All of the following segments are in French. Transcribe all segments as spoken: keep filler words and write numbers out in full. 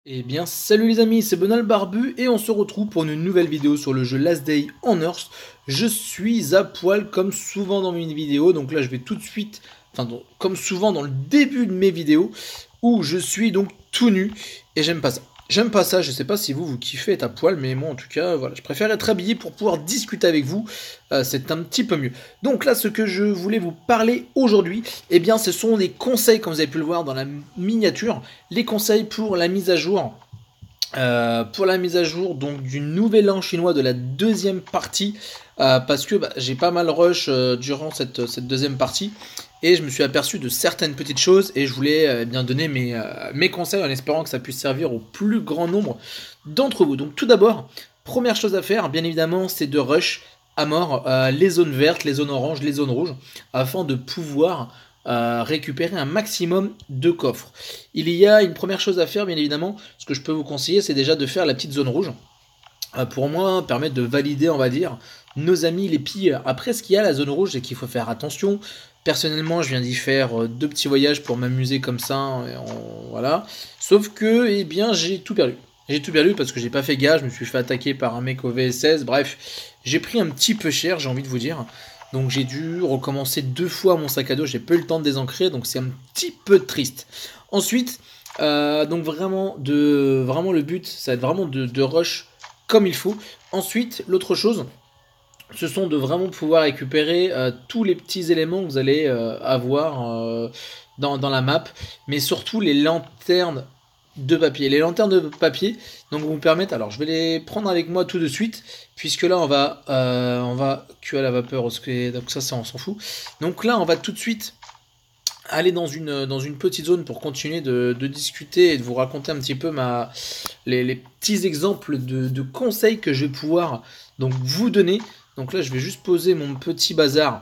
Eh bien, salut les amis, c'est Bonal Barbu et on se retrouve pour une nouvelle vidéo sur le jeu Last Day on Earth. Je suis à poil comme souvent dans mes vidéos, donc là je vais tout de suite, enfin donc, comme souvent dans le début de mes vidéos, où je suis donc tout nu et j'aime pas ça. J'aime pas ça, je sais pas si vous vous kiffez être à poil, mais moi en tout cas, voilà, je préfère être habillé pour pouvoir discuter avec vous, euh, c'est un petit peu mieux. Donc là, ce que je voulais vous parler aujourd'hui, eh bien ce sont des conseils, comme vous avez pu le voir dans la miniature, les conseils pour la mise à jour. Euh, pour la mise à jour donc du nouvel an chinois de la deuxième partie, euh, parce que bah, j'ai pas mal rush euh, durant cette, cette deuxième partie et je me suis aperçu de certaines petites choses et je voulais euh, bien donner mes, euh, mes conseils en espérant que ça puisse servir au plus grand nombre d'entre vous. Donc tout d'abord, première chose à faire bien évidemment, c'est de rush à mort euh, les zones vertes, les zones oranges, les zones rouges afin de pouvoir euh, récupérer un maximum de coffres. Il y a une première chose à faire bien évidemment, ce que je peux vous conseiller c'est déjà de faire la petite zone rouge. Euh, pour moi, permettre de valider on va dire nos amis les pilleurs. Après ce qu'il y a la zone rouge c'est qu'il faut faire attention. Personnellement je viens d'y faire euh, deux petits voyages pour m'amuser comme ça, et on, voilà. Sauf que eh bien j'ai tout perdu. J'ai tout perdu parce que j'ai pas fait gaffe, je me suis fait attaquer par un mec au V S S, bref, j'ai pris un petit peu cher, j'ai envie de vous dire. Donc j'ai dû recommencer deux fois mon sac à dos, j'ai pas eu le temps de désancrer, donc c'est un petit peu triste. Ensuite, euh, donc vraiment, de, vraiment le but, ça va être vraiment de, de rush comme il faut. Ensuite, l'autre chose, ce sont de vraiment pouvoir récupérer euh, tous les petits éléments que vous allez euh, avoir euh, dans, dans la map, mais surtout les lanternes de papier. Les lanternes de papier donc vous permettent, alors je vais les prendre avec moi tout de suite, puisque là on va euh, on va cuire à la vapeur, donc ça, ça on s'en fout. Donc là on va tout de suite aller dans une, dans une petite zone pour continuer de, de discuter et de vous raconter un petit peu ma, les, les petits exemples de, de conseils que je vais pouvoir donc vous donner. Donc là je vais juste poser mon petit bazar.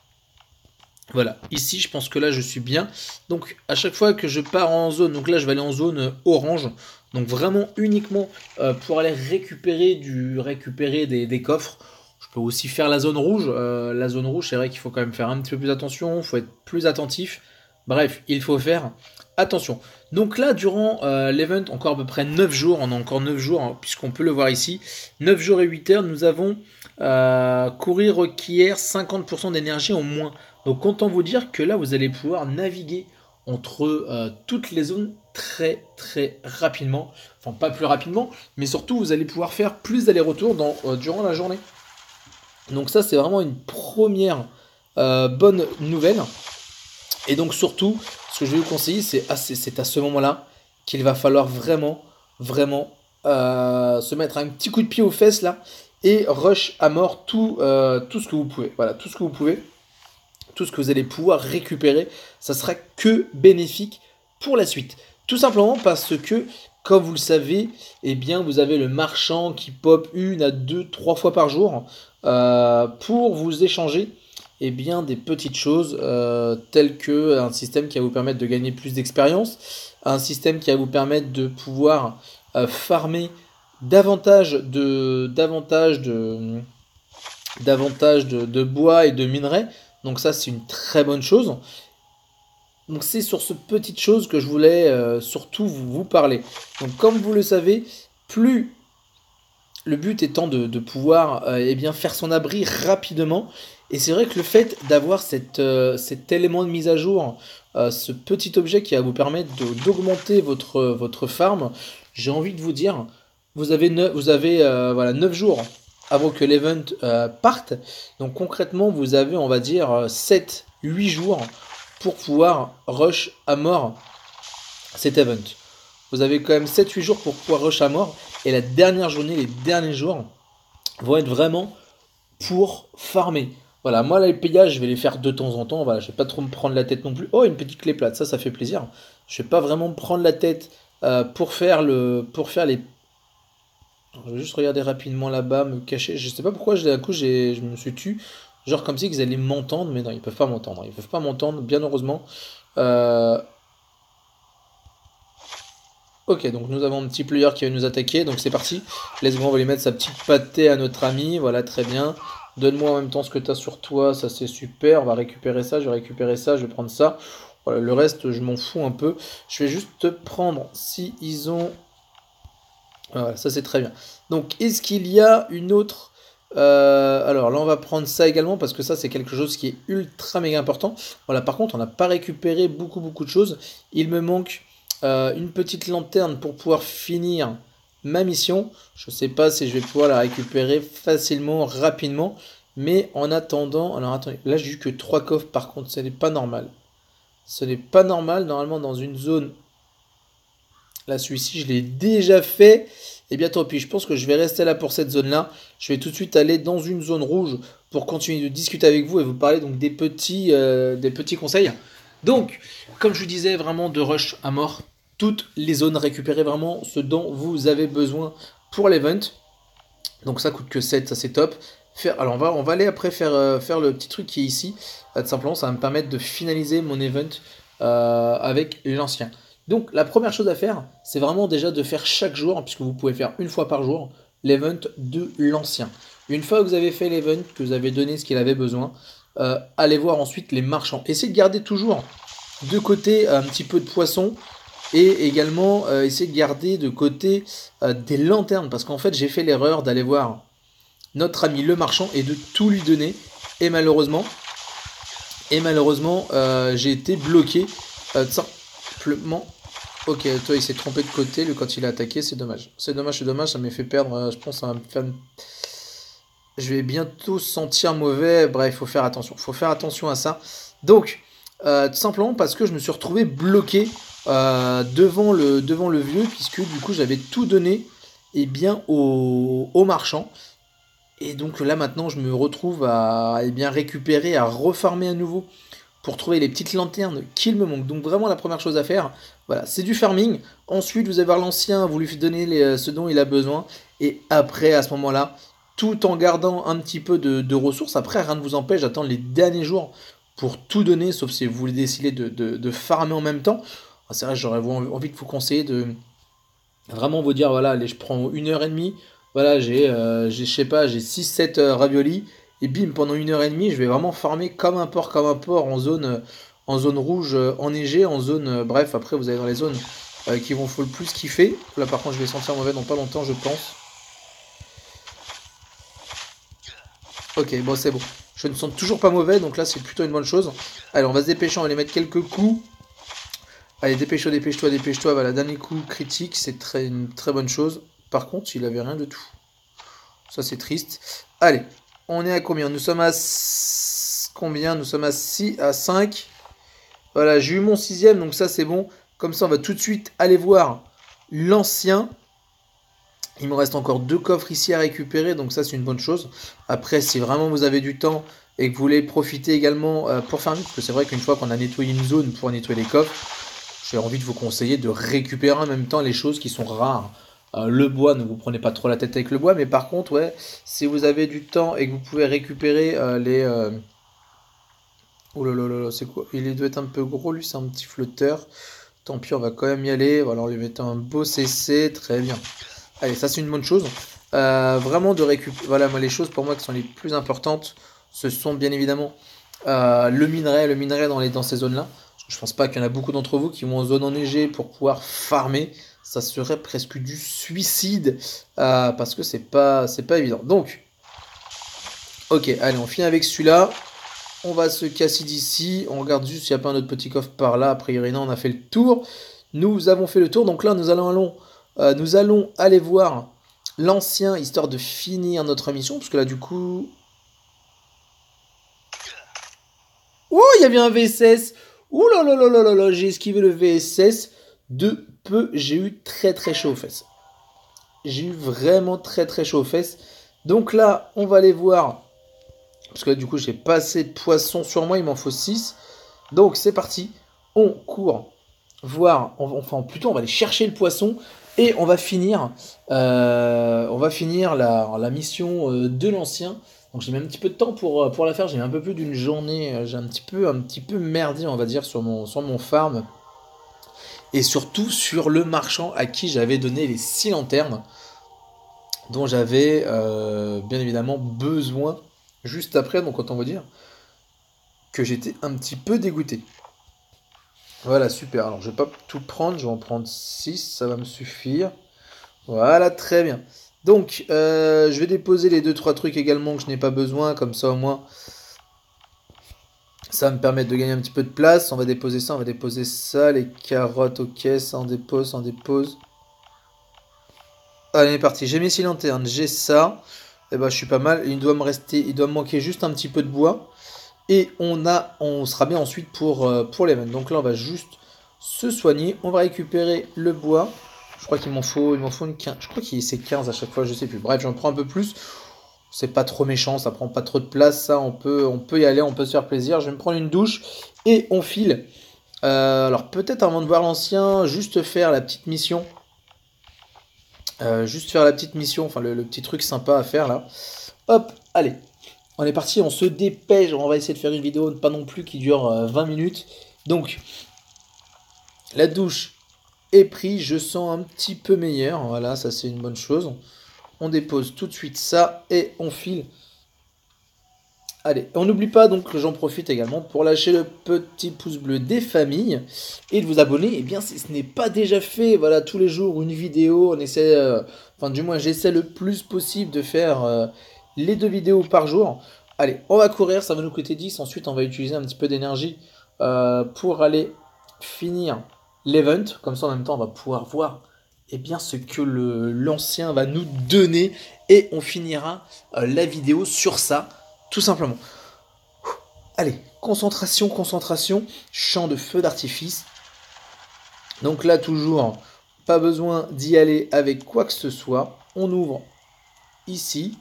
Voilà, ici je pense que là je suis bien. Donc à chaque fois que je pars en zone, donc là je vais aller en zone orange, donc vraiment uniquement euh, pour aller récupérer, du, récupérer des, des coffres. Je peux aussi faire la zone rouge. Euh, la zone rouge, c'est vrai qu'il faut quand même faire un petit peu plus attention, il faut être plus attentif. Bref, il faut faire attention. Donc là, durant euh, l'event, encore à peu près neuf jours, on a encore neuf jours, hein, puisqu'on peut le voir ici, neuf jours et huit heures, nous avons euh, courir requiert cinquante pour cent d'énergie en moins. Donc content vous dire que là, vous allez pouvoir naviguer entre euh, toutes les zones très très rapidement. Enfin, pas plus rapidement, mais surtout, vous allez pouvoir faire plus d'allers-retours euh, durant la journée. Donc ça, c'est vraiment une première euh, bonne nouvelle. Et donc surtout, ce que je vais vous conseiller, c'est à, c'est à ce moment-là qu'il va falloir vraiment, vraiment euh, se mettre un petit coup de pied aux fesses là et rush à mort tout, euh, tout ce que vous pouvez. Voilà, tout ce que vous pouvez, tout ce que vous allez pouvoir récupérer, ça sera que bénéfique pour la suite. Tout simplement parce que, comme vous le savez, eh bien, vous avez le marchand qui pop une à deux, trois fois par jour euh, pour vous échanger eh bien, des petites choses euh, telles que un système qui va vous permettre de gagner plus d'expérience, un système qui va vous permettre de pouvoir euh, farmer davantage de, davantage de, davantage de, de bois et de minerais. Donc ça, c'est une très bonne chose. Donc c'est sur ce petite chose que je voulais euh, surtout vous, vous parler. Donc comme vous le savez, plus le but étant de, de pouvoir euh, eh bien, faire son abri rapidement. Et c'est vrai que le fait d'avoir cette, euh, cet élément de mise à jour, euh, ce petit objet qui va vous permettre de- d'augmenter votre, votre farm, j'ai envie de vous dire, vous avez, neuf, vous avez euh, voilà, neuf jours avant que l'event euh, parte. Donc concrètement, vous avez, on va dire, sept huit jours pour pouvoir rush à mort cet event. Vous avez quand même sept huit jours pour pouvoir rush à mort. Et la dernière journée, les derniers jours, vont être vraiment pour farmer. Voilà, moi les payages, je vais les faire de temps en temps. Voilà, je vais pas trop me prendre la tête non plus. Oh, une petite clé plate, ça, ça fait plaisir. Je vais pas vraiment me prendre la tête euh, pour faire le, pour faire les. Je vais juste regarder rapidement là-bas, me cacher. Je sais pas pourquoi, d'un coup, j'ai, je me suis tu. Genre comme si ils allaient m'entendre, mais non, ils peuvent pas m'entendre. Ils peuvent pas m'entendre, bien heureusement. Euh, Ok, donc nous avons un petit player qui va nous attaquer, donc c'est parti. Let's go, on va lui mettre sa petite pâtée à notre ami, voilà, très bien. Donne-moi en même temps ce que tu as sur toi, ça c'est super, on va récupérer ça, je vais récupérer ça, je vais prendre ça. Voilà, le reste, je m'en fous un peu. Je vais juste te prendre, si ils ont... Voilà, ça c'est très bien. Donc, est-ce qu'il y a une autre... euh, alors là, on va prendre ça également parce que ça, c'est quelque chose qui est ultra méga important. Voilà, par contre, on n'a pas récupéré beaucoup, beaucoup de choses. Il me manque euh, une petite lanterne pour pouvoir finir ma mission. Je ne sais pas si je vais pouvoir la récupérer facilement, rapidement. Mais en attendant... Alors, attendez, là, j'ai eu que trois coffres par contre. Ce n'est pas normal. Ce n'est pas normal. Normalement, dans une zone... Là, celui-ci, je l'ai déjà fait. Et bien tant pis, je pense que je vais rester là pour cette zone-là. Je vais tout de suite aller dans une zone rouge pour continuer de discuter avec vous et vous parler donc des petits, euh, des petits conseils. Donc, comme je vous disais, vraiment de rush à mort. Toutes les zones, récupérez vraiment ce dont vous avez besoin pour l'event. Donc ça coûte que sept, ça c'est top. Faire, alors on va, on va aller après faire, euh, faire le petit truc qui est ici. Euh, tout simplement, ça va me permettre de finaliser mon event euh, avec l'ancien. Donc la première chose à faire, c'est vraiment déjà de faire chaque jour, puisque vous pouvez faire une fois par jour, l'event de l'ancien. Une fois que vous avez fait l'event, que vous avez donné ce qu'il avait besoin, euh, allez voir ensuite les marchands. Essayez de garder toujours de côté un petit peu de poisson et également euh, essayer de garder de côté euh, des lanternes parce qu'en fait j'ai fait l'erreur d'aller voir notre ami le marchand et de tout lui donner et malheureusement et malheureusement euh, j'ai été bloqué euh, simplement. Ok, toi il s'est trompé de côté lui quand il a attaqué, c'est dommage, c'est dommage, c'est dommage, ça m'a fait perdre, euh, je pense ça va me faire... Je vais bientôt sentir mauvais, bref, il faut faire attention, faut faire attention à ça. Donc, euh, tout simplement parce que je me suis retrouvé bloqué euh, devant, le, devant le vieux, puisque du coup j'avais tout donné eh bien, au, au marchand. Et donc là maintenant je me retrouve à eh bien, récupérer, à refarmer à nouveau pour trouver les petites lanternes qu'il me manque. Donc vraiment la première chose à faire, voilà, c'est du farming. Ensuite vous allez voir l'ancien, vous lui donnez les, ce dont il a besoin. Et après à ce moment-là, tout en gardant un petit peu de, de ressources, après rien ne vous empêche d'attendre les derniers jours pour tout donner, sauf si vous voulez décider de, de, de farmer en même temps. C'est vrai, j'aurais envie de vous conseiller de vraiment vous dire, voilà, allez, je prends une heure et demie, voilà, j'ai, euh, j'ai je sais pas, j'ai six sept euh, raviolis, et bim, pendant une heure et demie, je vais vraiment farmer comme un porc, comme un porc, en zone, euh, en zone rouge, euh, enneigée, en zone, euh, bref, après vous allez dans les zones euh, qui vont faut le plus kiffer. Là par contre je vais sentir mauvais dans pas longtemps je pense. Ok, bon c'est bon. Je ne sens toujours pas mauvais, donc là c'est plutôt une bonne chose. Allez, on va se dépêcher, on va aller mettre quelques coups. Allez, dépêche-toi, dépêche-toi, dépêche-toi. Voilà, dernier coup critique, c'est très, une très bonne chose. Par contre, il avait rien de tout. Ça, c'est triste. Allez, on est à combien? Nous sommes à combien? Nous sommes à six, à cinq. Voilà, j'ai eu mon sixième, donc ça, c'est bon. Comme ça, on va tout de suite aller voir l'ancien. Il me reste encore deux coffres ici à récupérer, donc ça, c'est une bonne chose. Après, si vraiment vous avez du temps et que vous voulez profiter également euh, pour faire mieux, parce que c'est vrai qu'une fois qu'on a nettoyé une zone pour nettoyer les coffres, j'ai envie de vous conseiller de récupérer en même temps les choses qui sont rares. Euh, le bois, ne vous prenez pas trop la tête avec le bois, mais par contre, ouais, si vous avez du temps et que vous pouvez récupérer euh, les... Euh... Oh là là là là, c'est quoi? Il doit être un peu gros, lui, c'est un petit flotteur. Tant pis, on va quand même y aller. Voilà, on lui met un beau C C, très bien. Allez, ça c'est une bonne chose. Euh, vraiment de récupérer... Voilà, moi, les choses pour moi qui sont les plus importantes, ce sont bien évidemment euh, le minerai, le minerai dans, les, dans ces zones-là. Je pense pas qu'il y en a beaucoup d'entre vous qui vont en zone enneigée pour pouvoir farmer. Ça serait presque du suicide euh, parce que c'est pas, c'est pas évident. Donc, ok, allez, on finit avec celui-là. On va se casser d'ici. On regarde juste s'il n'y a pas un autre petit coffre par là. A priori, non, on a fait le tour. Nous avons fait le tour. Donc là, nous allons, allons, euh, nous allons aller voir l'ancien histoire de finir notre mission. Parce que là, du coup... Oh, il y avait un V S S. Ouh là là là là là là, j'ai esquivé le V S S de peu. J'ai eu très très chaud aux fesses. J'ai eu vraiment très très chaud aux fesses. Donc là, on va aller voir. Parce que là, du coup, j'ai pas assez de poissons sur moi. Il m'en faut six. Donc c'est parti. On court voir. Enfin, plutôt, on va aller chercher le poisson. Et on va finir, euh, on va finir la, la mission euh, de l'ancien. Donc j'ai mis un petit peu de temps pour, pour la faire. J'ai mis un peu plus d'une journée. J'ai un petit peu, un petit peu merdé, on va dire, sur mon, sur mon farm. Et surtout sur le marchand à qui j'avais donné les six lanternes. Dont j'avais euh, bien évidemment besoin juste après. Donc autant vous dire que j'étais un petit peu dégoûté. Voilà, super. Alors je vais pas tout prendre. Je vais en prendre six. Ça va me suffire. Voilà, très bien. Donc, euh, je vais déposer les deux trois trucs également que je n'ai pas besoin, comme ça au moins, ça va me permettre de gagner un petit peu de place. On va déposer ça, on va déposer ça, les carottes, ok, ça on dépose, ça on dépose. Allez, parti. J'ai mes six lanternes, j'ai ça. Et ben, je suis pas mal. Il doit me rester, il doit me manquer juste un petit peu de bois. Et on a, on sera bien ensuite pour, euh, pour l'event. Donc là, on va juste se soigner. On va récupérer le bois. Je crois qu'il m'en faut, il m'en faut une quinze. Je crois qu'il c'est quinze à chaque fois, je sais plus. Bref, j'en prends un peu plus. C'est pas trop méchant, ça prend pas trop de place. Ça, on peut, on peut y aller, on peut se faire plaisir. Je vais me prendre une douche et on file. Euh, alors peut-être avant de voir l'ancien, juste faire la petite mission. Euh, juste faire la petite mission, enfin le, le petit truc sympa à faire là. Hop, allez. On est parti, on se dépêche. On va essayer de faire une vidéo, pas non plus qui dure euh, vingt minutes. Donc, la douche est prise. Je sens un petit peu meilleur. Voilà, ça c'est une bonne chose. On dépose tout de suite ça et on file. Allez, on n'oublie pas donc, j'en profite également pour lâcher le petit pouce bleu des familles et de vous abonner. Et bien, si ce n'est pas déjà fait, voilà, tous les jours une vidéo. On essaie, euh, enfin, du moins, j'essaie le plus possible de faire euh, les deux vidéos par jour. Allez, on va courir, ça va nous coûter dix. Ensuite, on va utiliser un petit peu d'énergie euh, pour aller finir l'event. Comme ça, en même temps, on va pouvoir voir eh bien, ce que le, l'ancien va nous donner. Et on finira euh, la vidéo sur ça. Tout simplement. Allez, concentration, concentration. Champ de feu d'artifice. Donc là, toujours, pas besoin d'y aller avec quoi que ce soit. On ouvre ici.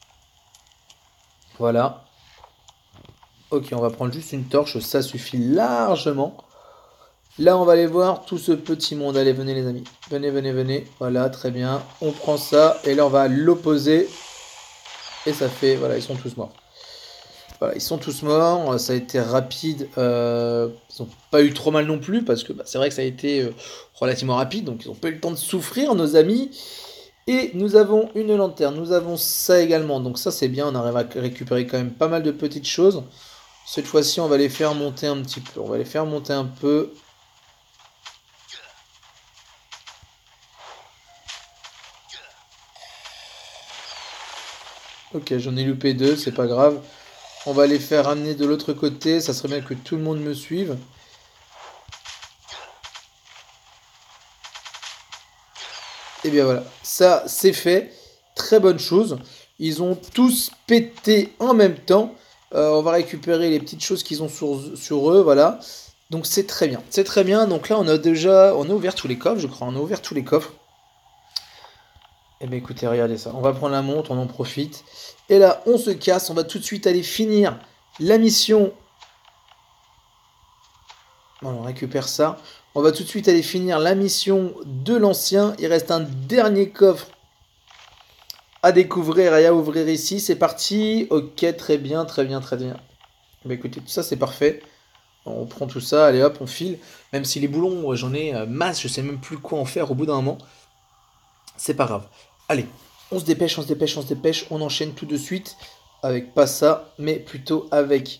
Voilà. Ok, on va prendre juste une torche. Ça suffit largement. Là, on va aller voir tout ce petit monde. Allez, venez les amis. Venez, venez, venez. Voilà, très bien. On prend ça. Et là, on va l'opposer. Et ça fait... Voilà, ils sont tous morts. Voilà, ils sont tous morts, ça a été rapide, euh, ils n'ont pas eu trop mal non plus, parce que bah, c'est vrai que ça a été euh, relativement rapide, donc ils n'ont pas eu le temps de souffrir, nos amis. Et nous avons une lanterne, nous avons ça également, donc ça c'est bien, on arrive à récupérer quand même pas mal de petites choses. Cette fois-ci, on va les faire monter un petit peu, on va les faire monter un peu. Ok, j'en ai loupé deux, c'est pas grave. On va les faire amener de l'autre côté, ça serait bien que tout le monde me suive. Et bien voilà, ça c'est fait, très bonne chose. Ils ont tous pété en même temps. Euh, on va récupérer les petites choses qu'ils ont sur, sur eux, voilà. Donc c'est très bien, c'est très bien. Donc là on a déjà, on a ouvert tous les coffres, je crois, on a ouvert tous les coffres. Et bien écoutez, regardez ça, on va prendre la montre, on en profite. Et là on se casse, on va tout de suite aller finir la mission. Voilà, on récupère ça. On va tout de suite aller finir la mission de l'ancien. Il reste un dernier coffre à découvrir et à ouvrir ici. C'est parti. Ok, très bien, très bien, très bien. Bah écoutez, tout ça c'est parfait. On prend tout ça, allez hop, on file. Même si les boulons, j'en ai euh, masse, je sais même plus quoi en faire au bout d'un moment. C'est pas grave. Allez, on se dépêche, on se dépêche, on se dépêche. On enchaîne tout de suite. Avec pas ça, mais plutôt avec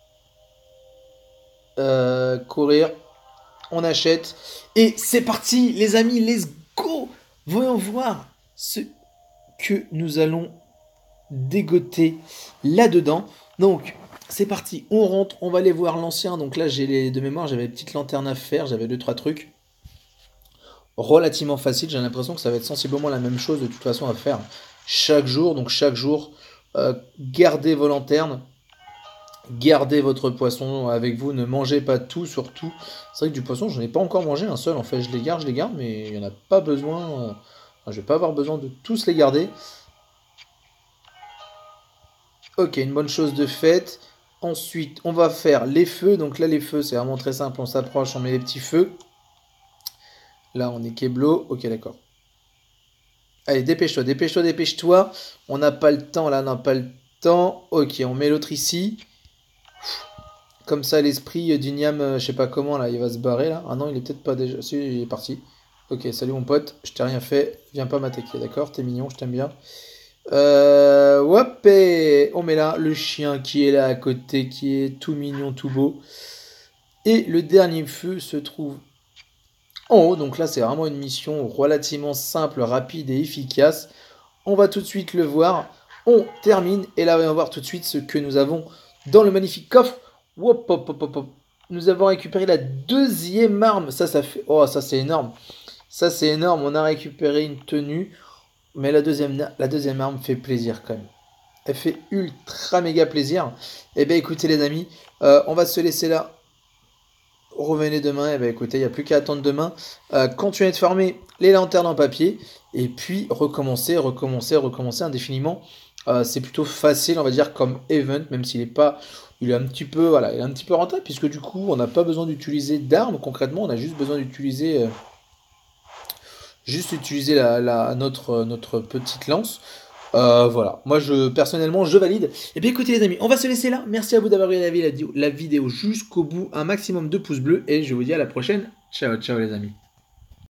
euh, courir. On achète. Et c'est parti, les amis, let's go. Voyons voir ce que nous allons dégoter là-dedans. Donc, c'est parti, on rentre, on va aller voir l'ancien. Donc là, j'ai les de mémoire, j'avais une petite lanterne à faire, j'avais deux trois trucs relativement faciles. J'ai l'impression que ça va être sensiblement la même chose de toute façon à faire chaque jour. Donc chaque jour, euh, gardez vos lanternes. Gardez votre poisson avec vous, ne mangez pas tout, surtout. C'est vrai que du poisson, je n'en ai pas encore mangé un seul. En fait, je les garde, je les garde, mais il n'y en a pas besoin. euh, enfin, je vais pas avoir besoin de tous les garder. Ok, une bonne chose de faite. Ensuite, on va faire les feux. Donc là, les feux, c'est vraiment très simple. On s'approche, on met les petits feux. Là, on est Keblo. Ok, d'accord. Allez, dépêche-toi, dépêche-toi, dépêche-toi. On n'a pas le temps, là, on n'a pas le temps. Ok, on met l'autre ici. Comme ça, l'esprit du Niam, euh, je sais pas comment, là, il va se barrer, là. Ah non, il est peut-être pas déjà... Si, il est parti. Ok, salut mon pote, je t'ai rien fait. Viens pas m'attaquer, d'accord? T'es mignon, je t'aime bien. Euh... Hop, et on met là le chien qui est là à côté, qui est tout mignon, tout beau. Et le dernier feu se trouve en haut. Donc là, c'est vraiment une mission relativement simple, rapide et efficace. On va tout de suite le voir. On termine. Et là, on va voir tout de suite ce que nous avons dans le magnifique coffre. Hop, hop, hop, hop, hop. Nous avons récupéré la deuxième arme. Ça, ça fait... Oh, ça, c'est énorme. Ça, c'est énorme. On a récupéré une tenue. Mais la deuxième, la deuxième arme fait plaisir quand même. Elle fait ultra méga plaisir. Eh bien, écoutez, les amis, euh, on va se laisser là. Revenez demain. Eh bien, écoutez, il n'y a plus qu'à attendre demain. Euh, continuez de farmer les lanternes en papier. Et puis, recommencer, recommencer, recommencer indéfiniment. Euh, c'est plutôt facile, on va dire, comme event, même s'il est pas. Il est un petit peu, voilà, il est un petit peu rentable, puisque du coup, on n'a pas besoin d'utiliser d'armes concrètement. On a juste besoin d'utiliser. Euh, juste utiliser la, la- notre, notre petite lance. Euh, voilà, moi je personnellement je valide. Et bien écoutez les amis, on va se laisser là. Merci à vous d'avoir regardé la, la vidéo jusqu'au bout. Un maximum de pouces bleus et je vous dis à la prochaine. Ciao ciao les amis.